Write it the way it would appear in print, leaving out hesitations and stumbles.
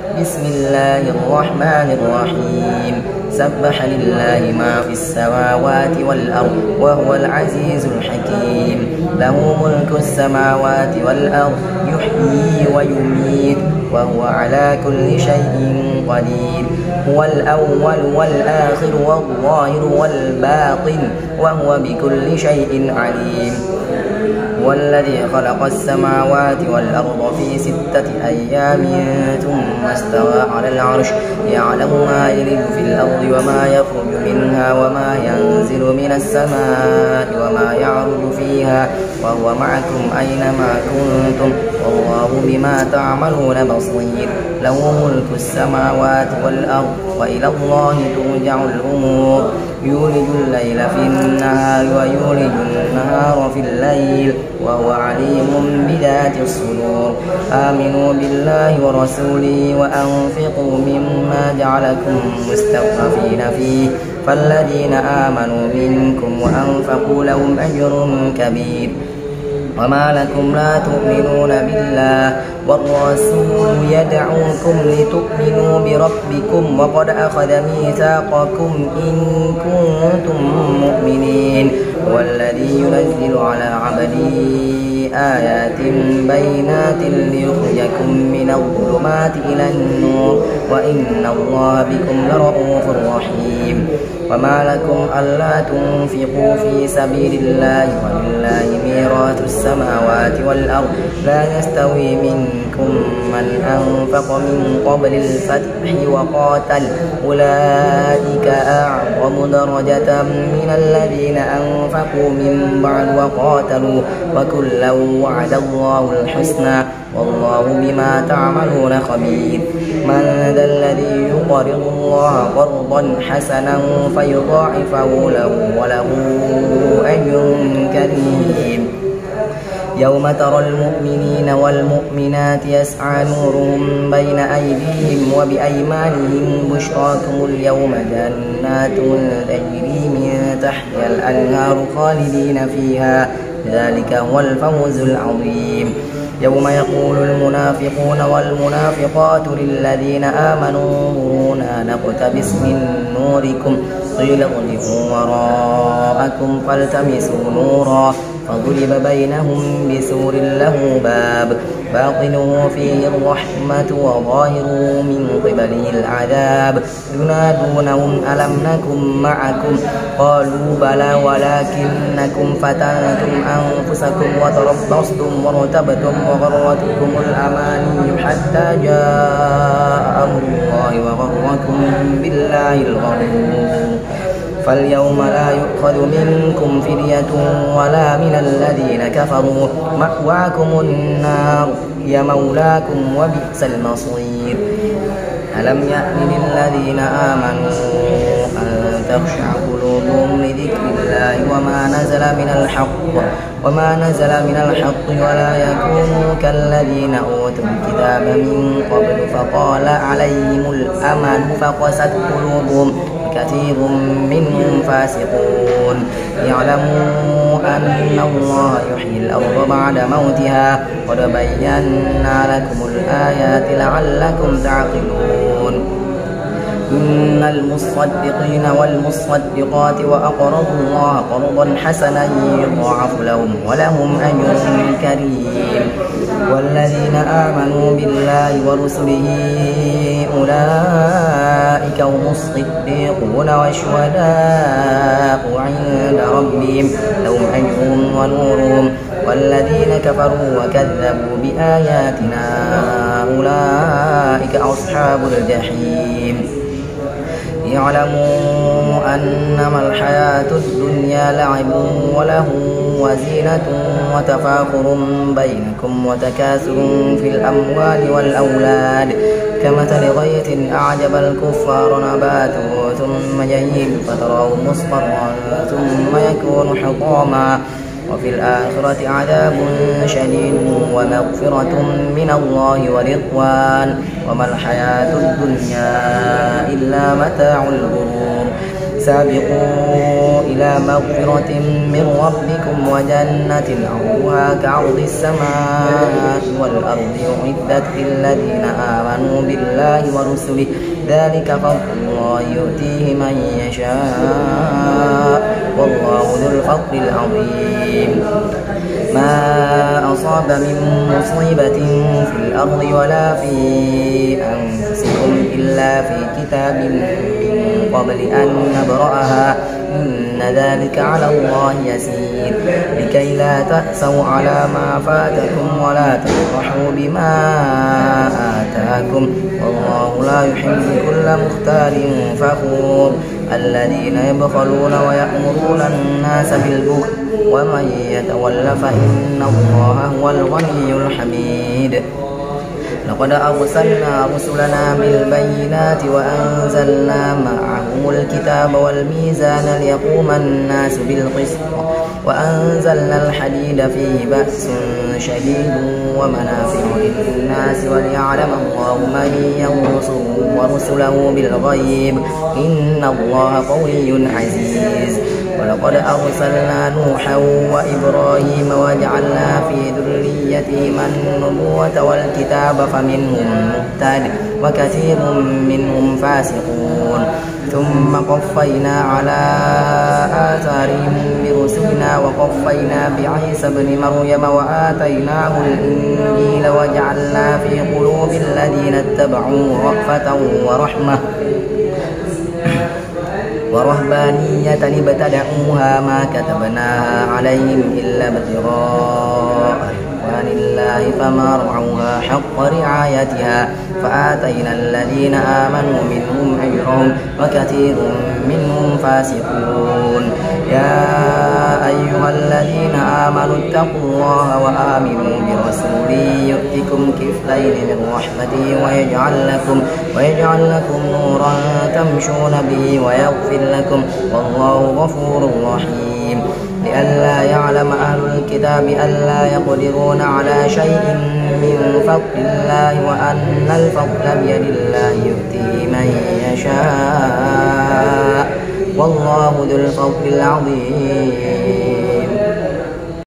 بسم الله الرحمن الرحيم سبح لله ما في السماوات والأرض وهو العزيز الحكيم له ملك السماوات والأرض يحيي ويميت وهو على كل شيء قدير هو الأول والآخر والظاهر والباطن وهو بكل شيء عليم هو الذي خلق السماوات والأرض في 6 أيام ثم استوى على العرش يعلم ما يلج في الأرض وما يخرج منها وما ينزل من السماء وما يعرج فيها وهو معكم أينما كنتم والله بما تعملون بصير له ملك السماوات والأرض وإلى الله ترجع الأمور يولج الليل في النهار ويولج النهار في الليل وهو عليم بذات الصدور آمنوا بالله ورسوله وأنفقوا مما جعلكم مستخلفين فيه فالذين آمنوا منكم وأنفقوا لهم أجر كبير وما لكم لا تؤمنون بالله والرسول يدعوكم لتؤمنوا بربكم وقد أخذ ميثاقكم إن كنتم مؤمنين والذي ينزل على عبده آيات بينات ليخرجكم من الظلمات إلى النور وإن الله بكم لرؤوف رحيم وما لكم ألا تنفقوا في سبيل الله ولله ميراث السماوات والأرض لا يستوي منكم من أنفق من قبل الفتح وقاتل أولئك أعظم درجة من الذين أنفقوا من بعد وقاتلوا وكلا وعد الله الحسنى والله بما تعملون خبير من ذا الذي يقرض الله قرضا حسنا فيضاعفه له وله أجر كريم يوم ترى المؤمنين والمؤمنات يسعى نورهم بين أيديهم وبأيمانهم بشراكم اليوم جنات تجري من تحتها الأنهار خالدين فيها ذلك هو الفوز العظيم يوم يقول المنافقون والمنافقات للذين آمنوا انظرونا نقتبس من نوركم قيل اضربوا وراءكم فالتمسوا نورا فضرب بينهم بسور له باب باطنه فيه الرحمة وظاهره من قبله العذاب ينادونهم ألم نكن معكم قالوا بلى ولكنكم فتنتم أنفسكم وتربصتم وارتبتم وغرتكم الأماني حتى جاء أمر الله وغركم بالله الغرور فاليوم لا يؤخذ منكم فدية ولا من الذين كفروا مأواكم النار هي مولاكم وبئس المصير ألم يأن للذين آمنوا أن تخشع قلوبهم لذكر الله وما نزل من الحق ولا يكونوا كالذين أوتوا الكتاب من قبل فطال عليهم الأمد فقست قلوبهم كثير منهم فاسقون يعلموا أن الله يحيي الأرض بعد موتها قد بينا لكم الآيات لعلكم تعقلون إن المصدقين والمصدقات وأقرضوا الله قرضا حسنا يضاعف لهم ولهم أجر كريم والذين آمنوا بالله ورسله أولئك هم الصديقون والشهداء عند ربهم لهم أجرهم ونورهم والذين كفروا وكذبوا بآياتنا أولئك أصحاب الجحيم يعلموا أنما الحياة الدنيا لعب وله وزينة وتفاخر بينكم وتكاثر في الأموال والأولاد كمثل غيث أعجب الكفار نباته ثم يهيج فتراه مصفرا ثم يكون حطاما وفي الآخرة عذاب شديد ومغفرة من الله ورضوان وما الحياة الدنيا إلا متاع الغرور سابقوا إلى مغفرة من ربكم وجنة عرضها كعرض السماء والأرض أعدت للذين آمنوا بالله ورسله ذلك فضل الله يؤتيه من يشاء والله ذو الفضل العظيم. ما أصاب من مصيبة في الأرض ولا في أنفسكم إلا في كتاب من قبل أن نبرأها إن ذلك على الله يسير لكي لا تأسوا على ما فاتكم ولا تفرحوا بما آتاكم والله لا يحب كل مختال فخور الذين يبخلون ويأمرون الناس بالبخل ومن يتول فإن الله هو الغني الحميد. لقد أرسلنا رسلنا بالبينات وأنزلنا معهم الكتاب والميزان ليقوم الناس بالقسط وأنزلنا الحديد فيه بأس شديد ومنافع للناس وليعلم الله من ينصره ورسله بالغيب إن الله قوي عزيز. ولقد أرسلنا نوحا وإبراهيم وجعلنا في ذريتهما النبوة والكتاب فمنهم مهتد وكثير منهم فاسقون ثم قفينا على آثارهم برسلنا وقفينا بعيسى ابن مريم وآتيناه الإنجيل وجعلنا في قلوب الذين اتبعوه رأفة ورحمة ورهبانية ابتدعوها ما كتبناها عليهم إلا ابتغاء رضوان الله فما رعوها حق رعايتها فآتينا الذين آمنوا منهم أجرهم وكثير منهم فاسقون. يا أيها الذين آمنوا اتقوا الله وآمنوا برسوله يؤتكم كفلين من رحمته ويجعل لكم نورا تمشون به ويغفر لكم والله غفور رحيم. لئلا يعلم أهل الكتاب ألا يقدرون على شيء من فضل الله وأن الفضل بيد الله يؤتيه من يشاء والله ذو الفضل العظيم.